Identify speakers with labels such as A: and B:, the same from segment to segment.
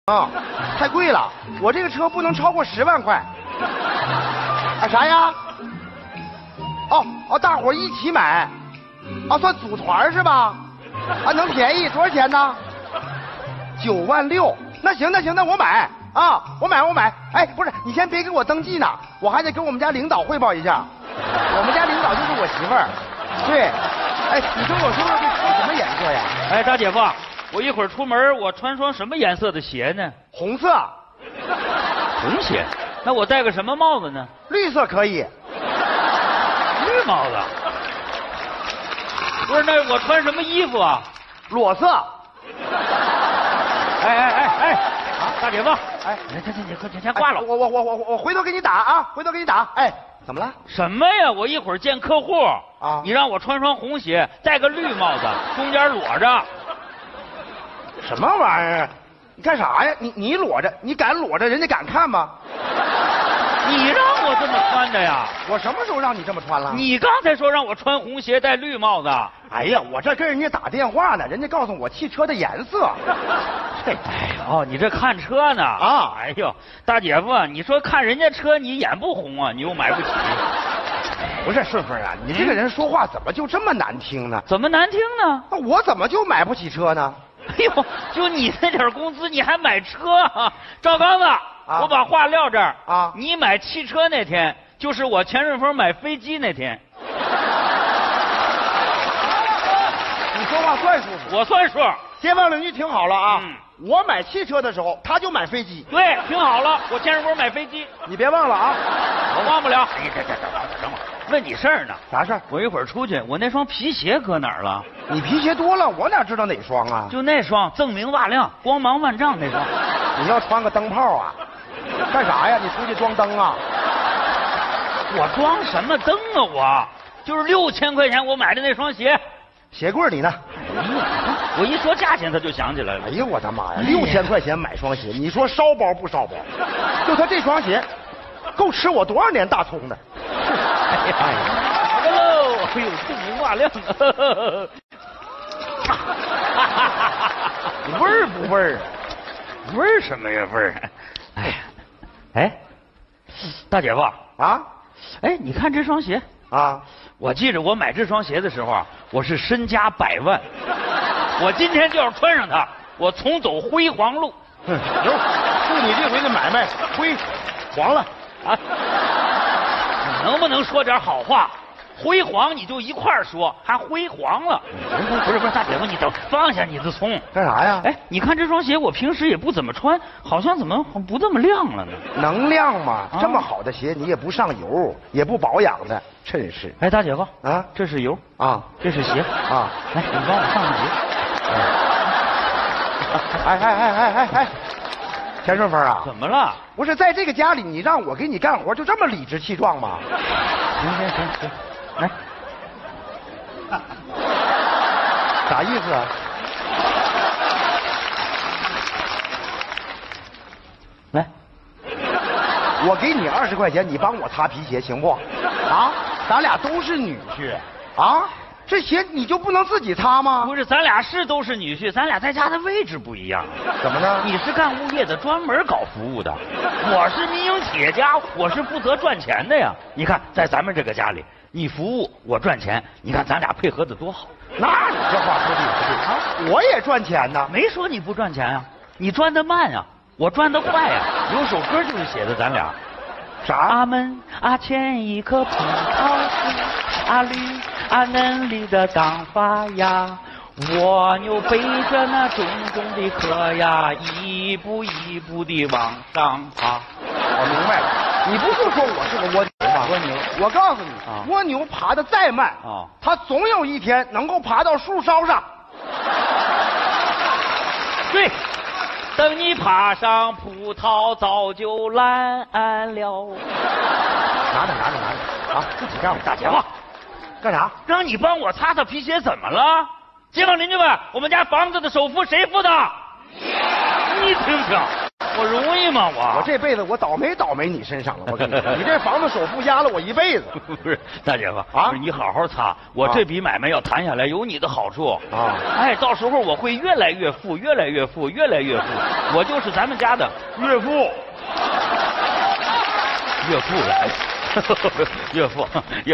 A: 啊，太贵了，我这个车不能超过10万块。啊，啥呀？哦，大伙一起买，啊，算组团是吧？啊，能便宜多少钱呢？9万6。那行，那我买啊，我买。哎，不是，你先别给我登记呢，我还得跟我们家领导汇报一下。我们家领导就是我媳妇儿。对，哎，你跟我说说这车什么颜色呀？
B: 哎，大姐夫，我一会儿出门，我穿双什么颜色的鞋呢？
A: 红色。
B: 红鞋？那我戴个什么帽子呢？
A: 绿色可以。
B: 绿帽子？不是，那我穿什么衣服啊？
A: 裸色。
B: 哎，大姐夫，哎，你快先挂了。
A: 我回头给你打啊，回头给你打。哎，怎么了？
B: 什么呀？我一会儿见客户
A: 啊，
B: 你让我穿双红鞋，戴个绿帽子，中间裸着。
A: 什么玩意儿？你干啥呀？你裸着，你敢裸着，人家敢看吗？
B: 你让我这么穿的呀？
A: 我什么时候让你这么穿了？
B: 你刚才说让我穿红鞋戴绿帽子。
A: 哎呀，我这跟人家打电话呢，人家告诉我汽车的颜色。
B: 哎呦，你这看车呢？
A: 啊，
B: 哎呦，大姐夫，你说看人家车你眼不红啊？你又买不起。
A: 不是顺风啊，你这个人说话怎么就这么难听呢？
B: 怎么难听呢？
A: 那我怎么就买不起车呢？
B: 哎呦，就你那点工资，你还买车啊？赵刚子，我把话撂这儿
A: 啊。
B: 你买汽车那天，就是我钱顺风买飞机那天。
A: 你说话算数不？
B: 我算数。
A: 街坊邻居听好了啊！我买汽车的时候，他就买飞机。
B: 对，听好了，我钱顺风买飞机。
A: 你别忘了啊！
B: 我忘不了。哎，等会儿，问你事儿呢。
A: 啥事儿？
B: 我一会儿出去，我那双皮鞋搁哪儿了？
A: 你皮鞋多了，我哪知道哪双啊？
B: 就那双，锃明瓦亮，光芒万丈那双。
A: 你要穿个灯泡啊？干啥呀？你出去装灯啊？
B: 我装什么灯啊？我就是6000块钱我买的那双鞋。
A: 鞋柜里呢？
B: 哎呀，我一说价钱他就想起来了。
A: 哎呦我的妈呀！6000块钱买双鞋，你说烧包不烧包？就他这双鞋，够吃我多少年大葱的？
B: 哎呀，好的喽！哎呦，锃明瓦亮。
A: 味儿不味儿？
B: 味儿什么呀味儿？哎呀，哎，大姐夫
A: 啊，
B: 哎，你看这双鞋
A: 啊。
B: 我记着我买这双鞋的时候啊，我是身家100万。我今天就要穿上它，我重走辉煌路。
A: 行，祝你这回的买卖辉煌了啊！
B: 你能不能说点好话？辉煌你就一块儿说，还辉煌了。不是，大姐夫，你等放下你的葱。
A: 干啥呀？
B: 哎，你看这双鞋，我平时也不怎么穿，好像怎么不这么亮了呢？
A: 能亮吗？这么好的鞋，你也不上油，也不保养的，真是。
B: 哎，大姐夫
A: 啊，
B: 这是油
A: 啊，
B: 这是鞋
A: 啊，
B: 来，你帮我上
A: 上鞋。哎，钱顺风啊，
B: 怎么了？
A: 不是在这个家里，你让我给你干活，就这么理直气壮吗？
B: 行，来，
A: 啥意思啊？
B: 来，
A: 我给你20块钱，你帮我擦皮鞋，行不？啊，咱俩都是女婿啊，这鞋你就不能自己擦吗？
B: 不是，咱俩都是女婿，咱俩在家的位置不一样。
A: 怎么呢？
B: 你是干物业的，专门搞服务的；我是民营企业家，我是负责赚钱的呀。你看，在咱们这个家里，你服务，我赚钱，你看咱俩配合的多好。
A: 那你这话说的也对啊，我也赚钱呢。
B: 没说你不赚钱啊，你赚得慢啊，我赚得快呀。有首歌就是写的咱俩。
A: 啥？
B: 阿门啊，前一棵葡萄树，啊绿啊嫩绿的刚发芽，蜗牛背着那重重的壳呀，一步一步地往上爬。
A: 我明白了，你不就说我是个蜗牛吗？
B: 蜗牛，
A: 我告诉你，
B: 啊，
A: 蜗牛爬得再慢
B: 啊，
A: 它总有一天能够爬到树梢上。
B: 对。等你爬上葡萄，早就烂了。
A: 拿着啊！你让我
B: 大姐夫，
A: 干啥？
B: 让你帮我擦擦皮鞋，怎么了？街坊邻居们，我们家房子的首付谁付的？你听听。 我容易吗？
A: 我这辈子我倒霉你身上了，我跟你说，你这房子首付压了我一辈子。
B: 不是大姐夫
A: 啊，
B: 不是你好好擦，我这笔买卖要谈下来有你的好处
A: 啊。
B: 哎，到时候我会越来越富，越来越富，越来越富，我就是咱们家的
C: 岳父。
B: 岳父来了。岳父，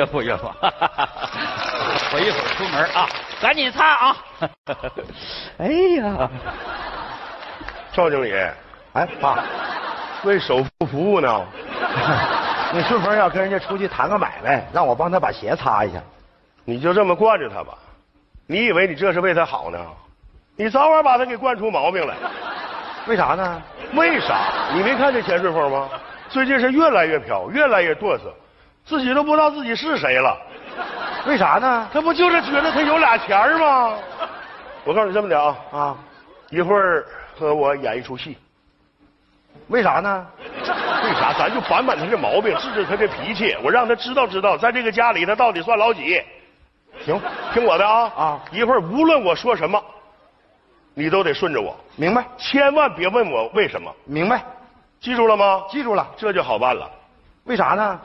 B: 我一会儿出门啊，赶紧擦啊！哎呀，
C: 赵经理，
A: 哎，爸，
C: 为首付服务呢。
A: 你顺风要跟人家出去谈个买卖，让我帮他把鞋擦一下。
C: 你就这么惯着他吧，你以为你这是为他好呢？你早晚把他给惯出毛病来。
A: 为啥呢？
C: 为啥？你没看见钱顺风吗？最近是越来越飘，越来越嘚瑟，自己都不知道自己是谁了。
A: 为啥呢？
C: 他不就是觉得他有俩钱儿吗？我告诉你这么的啊，一会儿和我演一出戏。
A: 为啥呢？
C: 为啥？咱就板板他这毛病，治治他这脾气，我让他知道，在这个家里他到底算老几。
A: 行，
C: 听我的啊！
A: 啊，
C: 一会儿无论我说什么，你都得顺着我。
A: 明白？
C: 千万别问我为什么。
A: 明白？
C: 记住了吗？
A: 记住了。
C: 这就好办了。
A: 为啥呢？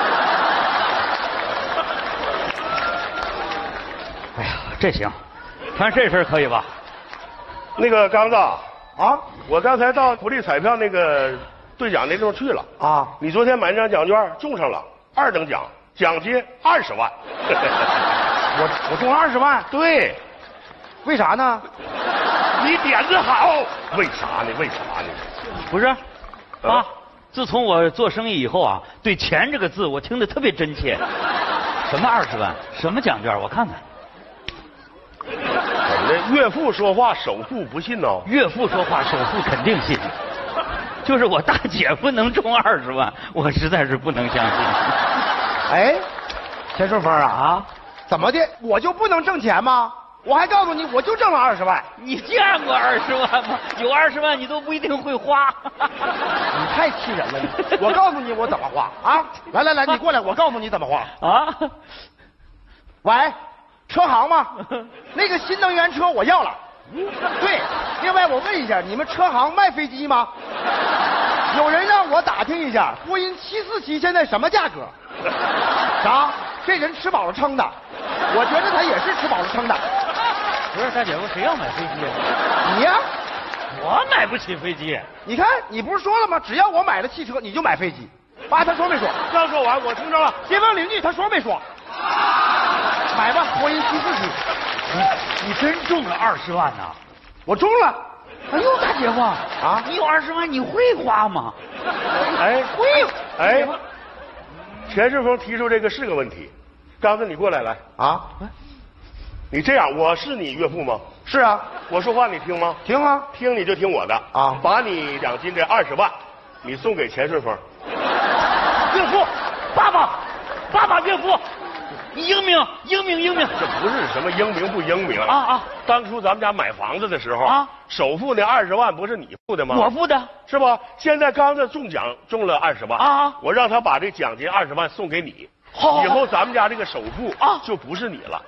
B: 哎呀，这行，穿这身可以吧？
C: 那个刚子啊，我刚才到福利彩票那个兑奖那地方去了
A: 啊。
C: 你昨天买那张奖券中上了2等奖，奖金20万。
A: 我中了20万。
C: 对。
A: 为啥呢？
C: 你点子好。为啥呢？
B: 不是，爸，自从我做生意以后啊，对钱这个字我听得特别真切。什么20万？什么奖券？我看看。
C: 怎么的？岳父说话，首富不信呢？
B: 岳父说话，首富肯定信。就是我大姐夫能中20万，我实在是不能相信。
A: 哎，钱顺风啊，怎么的？我就不能挣钱吗？我还告诉你，我就挣了20万。
B: 你见过20万吗？有20万你都不一定会花。
A: 你太气人了你！我告诉你我怎么花啊！来，你过来，我告诉你怎么花
B: 啊！
A: 喂，车行吗？那个新能源车我要了。对，另外我问一下，你们车行卖飞机吗？有人让我打听一下，波音747现在什么价格？啥？这人吃饱了撑的，我觉得他也是吃饱了撑的。
B: 不是大姐夫，谁要买飞机啊？
A: 你呀，
B: 我买不起飞机。
A: 你看，你不是说了吗？只要我买了汽车，你就买飞机。爸，他说没说？
C: 刚说完，我听着了。
A: 街坊邻居他说没说？买吧，波音747。
B: 你真中了20万呐？
A: 我中了。
B: 哎呦，大姐夫
A: 啊，
B: 你有20万，你会花吗？
C: 哎，
A: 会。
C: 哎，钱顺风提出这个是个问题。刚子，你过来
A: 啊！
C: 你这样，我是你岳父吗？
A: 是啊。
C: 我说话你听吗？
A: 听啊。
C: 听你就听我的
A: 啊！
C: 把你奖金这20万，你送给钱顺风。
B: 岳父，爸爸，岳父，你英明。
C: 这不是什么英明不英明
B: 啊！
C: 当初咱们家买房子的时候
B: 啊，
C: 首付那20万不是你付的吗？
B: 我付的，
C: 是吧？现在刚子中奖中了20万
B: 啊，
C: 我让他把这奖金20万送给你。
B: 好，
C: 以后咱们家这个首付
B: 啊
C: 就不是你了。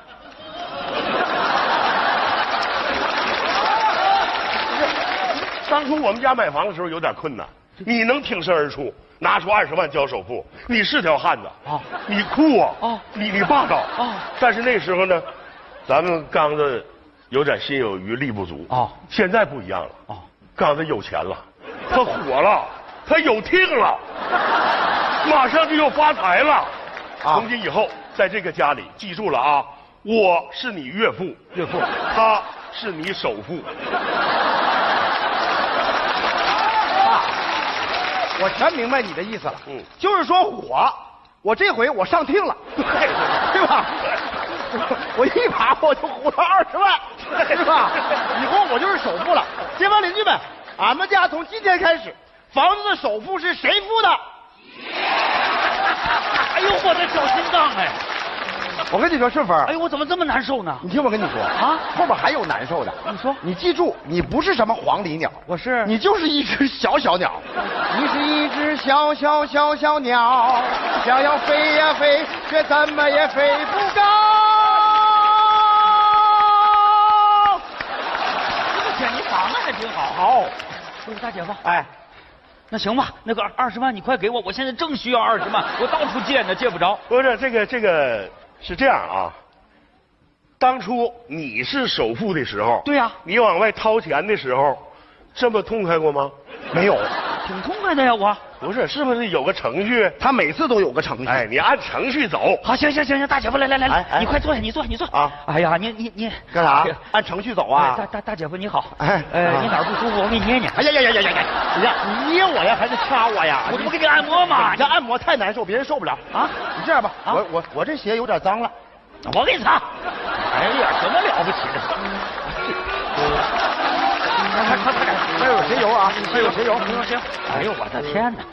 C: 当初我们家买房的时候有点困难，你能挺身而出，拿出20万交首付，你是条汉子
B: 啊，
C: 你酷啊，
B: 啊，
C: 你霸道
B: 啊。
C: 但是那时候呢，咱们刚子有点心有余力不足
B: 啊。
C: 现在不一样了
B: 啊，
C: 刚子有钱了，他火了，他有听了，马上就要发财了。从今以后，在这个家里，记住了啊，我是你岳父，他是你首富。
A: 我全明白你的意思了。就是说我这回我上听了，对吧？我一把我就胡了20万，是吧？以后我就是首付了。街坊邻居们，俺们家从今天开始，房子的首付是谁付的？
B: 哎呦，我的小心脏哎！
A: 我跟你说，顺风，
B: 哎呦，我怎么这么难受呢？
A: 你听我跟你说
B: 啊，
A: 后边还有难受的。
B: 你说，
A: 你记住，你不是什么黄鹂鸟，你就是一只小鸟。你是一只小鸟，想要飞呀飞，却怎么也飞不高。
B: 这个钱你绑的还挺好。
A: 好，
B: 大姐夫，
A: 哎，
B: 那行吧，那个20万你快给我，我现在正需要20万，我到处借呢，借不着。
C: 不是这个是这样啊，当初你是首富的时候，
B: 对呀
C: 你往外掏钱的时候，这么痛快过吗？
A: 没有，
B: 挺痛快的呀，我。
C: 不是，是不是有个程序？
A: 他每次都有个程序。
C: 哎，你按程序走。
B: 好，行，大姐夫，来，
A: 哎
B: 你快坐下，你坐
A: 啊！
B: 哎呀，你
A: 干啥？按程序走啊！
B: 大姐夫你好，
A: 哎，
B: 你哪儿不舒服？我给你捏捏。
A: 哎呀，你捏我呀，还是掐我呀？
B: 我这不给你按摩吗？
A: 你这按摩太难受，别人受不了啊！你这样吧，我这鞋有点脏了，
B: 我给你擦。哎呀，什么了不起的？
A: 还有鞋油啊，还有鞋油，
B: 行。哎呦，我的天哪！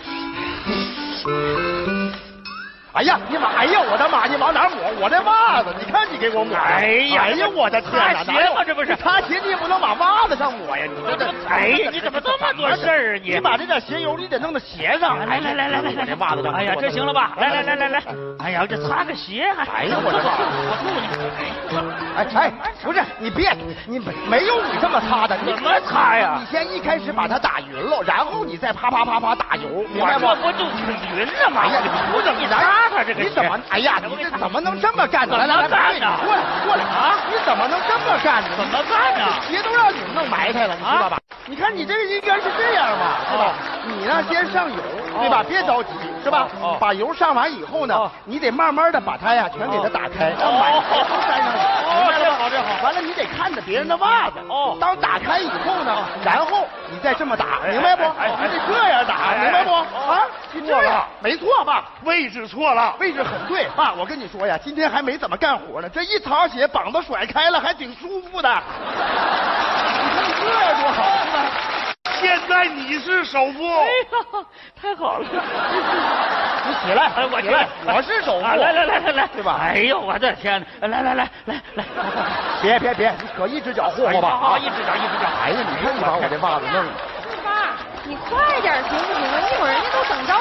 A: 哎呀，哎呀，我的妈！你往哪抹？我的袜子，你看你给我抹。
B: 哎呀，
A: 我的天哪！
B: 擦鞋吗？这不是
A: 擦鞋，你也不能把袜子上抹呀！你这，
B: 哎呀，你怎么这么多事儿啊你？
A: 你把这点鞋油你得弄到鞋上。
B: 来，
A: 我这袜子上。
B: 哎呀，这行了吧？来。哎呀，这擦个鞋还。
A: 哎呀，我
B: 助你。
A: 哎，不是你别，你没有你这么擦的。
B: 怎么擦呀？
A: 你先一开始把它打匀了，然后你再啪打油，明白
B: 不？我这不就挺匀了吗？
A: 哎呀，
B: 不是你擦擦这个。
A: 你怎么？哎呀，你这怎么能这么干呢？来，
B: 干呢？
A: 过来啊！你怎么能这么干呢？
B: 怎么干呢？
A: 鞋都让你们弄埋汰了，你知道吧？你看你这应该是这样嘛，是吧？你呢先上油，对吧？别着急，是吧？把油上完以后呢，你得慢慢的把它呀全给它打开，让埋汰都粘上去。这好。完了你得看着别人的袜子。当打开以后呢，然后你再这么打，明白不？你得这样打，明白不？啊，你这样没错吧？
C: 位置错了，
A: 位置很对，爸，我跟你说呀，今天还没怎么干活呢，这一擦鞋膀子甩开了，还挺舒服的。你看这样多好，是吧？
C: 现在你是首富。
B: 哎呀，太好了！
A: 你起来，
B: 我起来，
A: 我是首富。
B: 来，
A: 对吧？
B: 哎呦，我的天哪！来，
A: 别，你可一只脚霍霍吧？
B: 好，一只脚。
A: 哎呀，你看你把我这袜子弄的。
D: 爸，你快点行不行啊？一会儿人家都等着。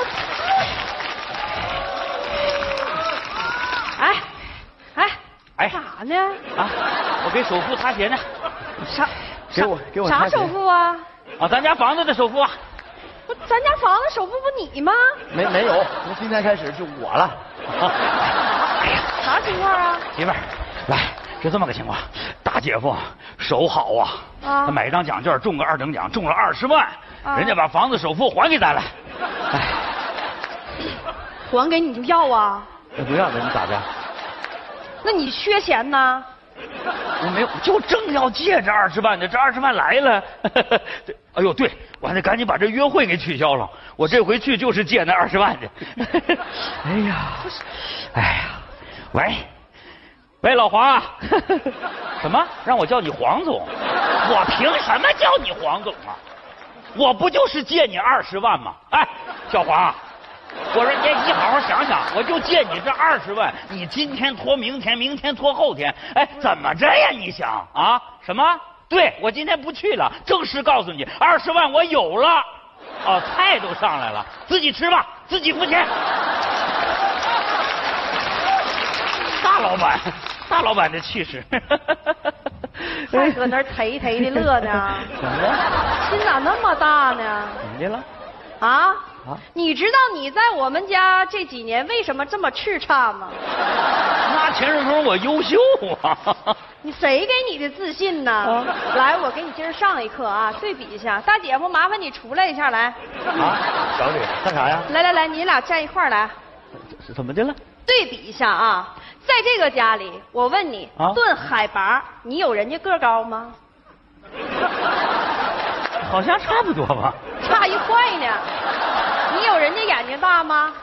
D: 哎，啥呢？
B: 啊，我给首付擦鞋呢。
D: 啥？
A: 给我
D: 啥首付啊？
B: 咱家房子的首付啊。
D: 不，咱家房子首付不你吗？
A: 没有，从今天开始就我了。
D: 啥情况啊？
B: 媳妇儿，来，是这么个情况，大姐夫手好啊，他买张奖券中个2等奖，中了20万，人家把房子首付还给咱了。
D: 还给你就要啊？
B: 不要了，你咋的？
D: 那你缺钱呢？
B: 我没有，就正要借这20万呢，这20万来了。哎呦，对，我还得赶紧把这约会给取消了。我这回去就是借那20万去。哎呀，喂，老黄啊，什么？让我叫你黄总？我凭什么叫你黄总啊？我不就是借你20万吗？哎，小黄。我说你好好想想，我就借你这20万，你今天拖明天，明天拖后天，哎，怎么着呀？你想啊？什么？对，我今天不去了，正式告诉你，20万我有了。菜都上来了，自己吃吧，自己付钱。大老板的气势。
D: 还搁那儿忒的乐呢？
B: 怎么了？
D: 心咋那么大呢？
B: 怎么的了？
D: 啊？你知道你在我们家这几年为什么这么叱咤吗？
B: 那钱顺风我优秀啊！
D: 你谁给你的自信呢？来，我给你今儿上一课啊，对比一下。大姐夫，麻烦你出来一下来。
C: 找你
A: 干啥呀？
D: 来，你俩站一块儿来。
B: 怎么的了？
D: 对比一下啊，在这个家里，我问你，论海拔，你有人家个高吗？
B: 好像差不多吧。
D: 差一块呢。你有人家眼睛大吗？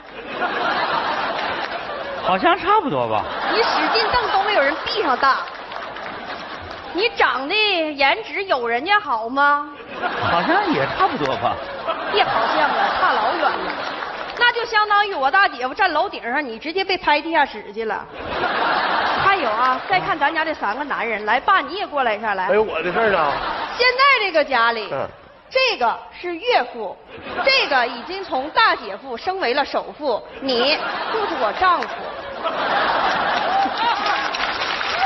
B: 好像差不多吧。
D: 你使劲瞪都没有人闭上大。你长得颜值有人家好吗？
B: 好像也差不多吧。
D: 别好像了，差老远了。那就相当于我大姐夫站楼顶上，你直接被拍地下室去了。还有啊，再看咱家这3个男人，来，爸你也过来一下来。
C: 还有我的事儿呢。
D: 现在这个家里，这个是岳父，这个已经从大姐夫升为了首富，你就是我丈夫。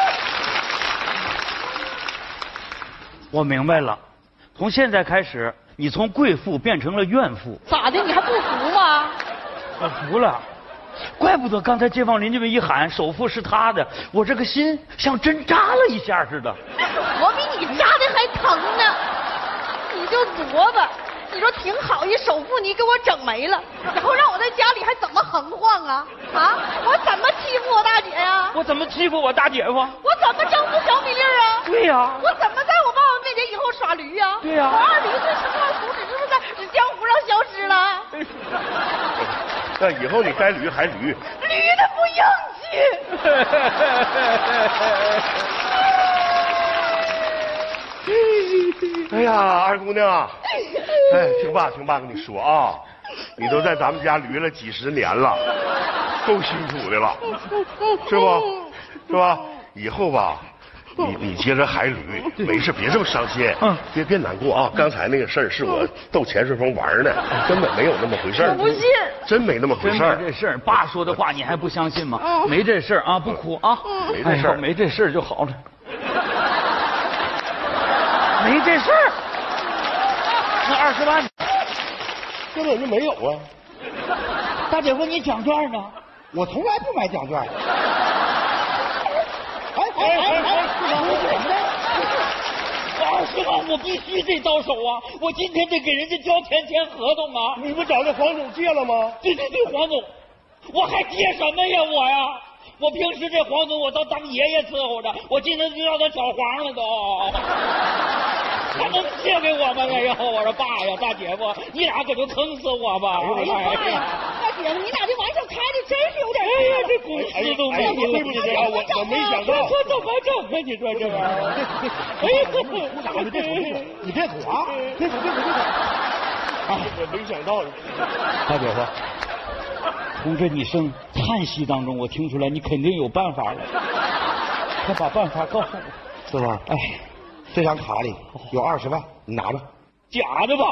B: 我明白了，从现在开始， 你从贵妇变成了怨妇。
D: 咋的？你还不服吗？
B: 我服了，怪不得刚才街坊邻居们一喊首付是他的，我这个心像针扎了一下似的。
D: 我比你扎的还疼呢。你就琢磨，你说挺好一首付，你给我整没了，以后让我在家里还怎么横晃啊？啊，我怎么欺负我大姐呀？
B: 我怎么欺负我大姐夫？
D: 我怎么征服小米粒啊？
B: 对呀，
D: 我怎么在我爸爸面前以后耍驴呀？
B: 对呀，
D: 我二驴子十块图纸是不是在江湖上消失了？
C: 那以后你该驴还驴。
D: 驴的不硬气。
C: 哎呀，二姑娘，哎，听爸跟你说啊，你都在咱们家驴了几十年了，够辛苦的了，是不？是吧？以后吧，你接着还驴，没事，别这么伤心，别难过啊。刚才那个事儿是我逗钱顺风玩呢，根本没有那么回事儿。
D: 我不信，
C: 真没那么回事儿。
B: 没这事儿，爸说的话你还不相信吗？没这事儿啊，不哭啊，
C: 没这事儿，
B: 没这事儿就好了。没这事儿，那20万
C: 根本就没有啊！
B: 大姐夫，你奖券呢？
A: 我从来不买奖券。
B: 20万我必须得到手啊！我今天得给人家交钱签合同啊！
C: 你不找那黄总借了吗？
B: 对，黄总，我还借什么呀我呀？我平时这黄总我都当爷爷伺候着，我今天就让他找黄了都。他能借给我吗？哎呀，我说爸呀，大姐夫，你俩可就坑死我吧！
D: 哎呀妈呀，大姐夫，你俩这玩笑开的真是有点……
B: 哎呀，这公司都没有，
C: 对不起啊，我没想到。
B: 我怎么整啊？你说这玩意儿？哎呀，
A: 你别躲啊！别躲！
C: 啊，我没想到。
B: 大姐夫，从这你声叹息当中，我听出来你肯定有办法了。快把办法告诉我，
A: 是吧？哎。这张卡里有20万，你拿着。
B: 假的吧？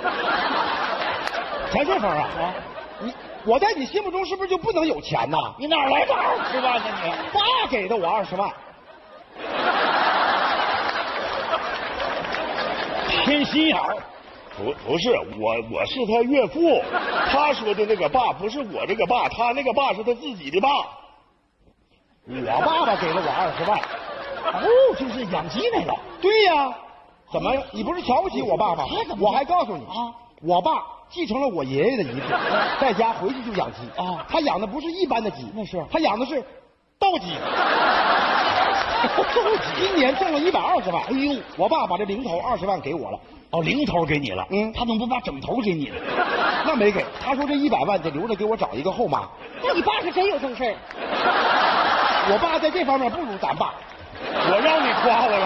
A: 钱顺风啊！我在你心目中是不是就不能有钱呐？
B: 你哪来的20万呢？你
A: 爸给的我20万。
B: 偏心眼儿。
C: 不是我是他岳父，他说的那个爸不是我这个爸，他那个爸是他自己的爸。
A: 我爸爸给了我20万。
B: 哦，就是养鸡那个。
A: 对呀，怎么你不是瞧不起我爸吗？我还告诉你
B: 啊，
A: 我爸继承了我爷爷的遗志，在家回去就养鸡
B: 啊。
A: 他养的不是一般的鸡，
B: 那是
A: 他养的是斗鸡。今年挣了120万。哎呦，我爸把这零头20万给我了。
B: 哦，零头给你了。
A: 他
B: 怎么不把整头给你了？
A: 那没给，他说这100万得留着给我找一个后妈。
D: 那你爸是真有正事儿。
A: 我爸在这方面不如咱爸。
C: 我让你夸我了。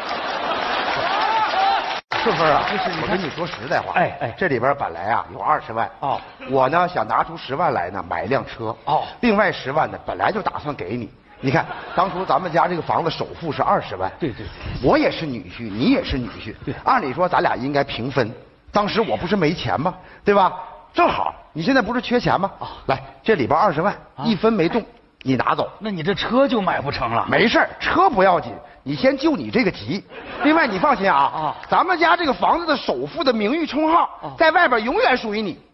A: 顺风啊，我跟你说实在话，这里边本来啊有20万哦，我呢想拿出10万来呢买辆车哦，另外10万呢本来就打算给你。你看，当初咱们家这个房子首付是20万，
B: 对，
A: 我也是女婿，你也是女婿，对，按理说咱俩应该平分。当时我不是没钱吗？对吧？正好你现在不是缺钱吗？来，这里边20万1分没动。你拿走，
B: 那你这车就买不成了。
A: 没事，车不要紧，你先就你这个急。另外，你放心啊，咱们家这个房子的首付的名誉称号，在外边永远属于你。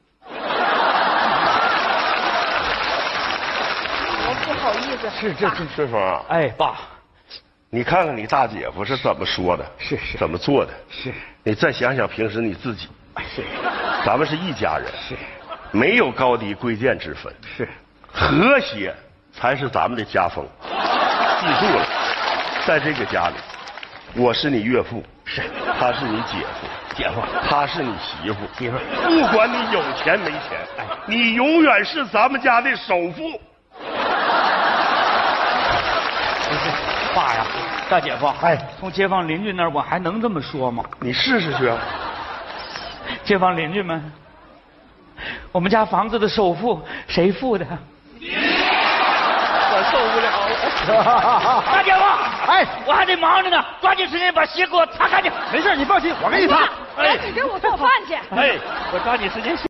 D: 我不好意思。
B: 是这
C: 顺风啊，
B: 哎，爸，
C: 你看看你大姐夫是怎么说的，
B: 是
C: 怎么做的，
B: 是。
C: 你再想想平时你自己，
B: 是，
C: 咱们是一家人，
B: 是，
C: 没有高低贵贱之分，
B: 是，
C: 和谐才是咱们的家风。记住了，在这个家里，我是你岳父，
B: 是，
C: 他是你姐夫，他是你媳妇，不管你有钱没钱，你永远是咱们家的首富。
B: 爸呀，大姐夫，从街坊邻居那儿我还能这么说吗？
C: 你试试去啊！
B: 街坊邻居们，我们家房子的首付谁付的？我受不了了！大姐夫，我还得忙着呢，抓紧时间把鞋给我擦干净。
A: 没事，你放心，我给你擦。
D: 你给我做饭去。
B: 我抓紧时间。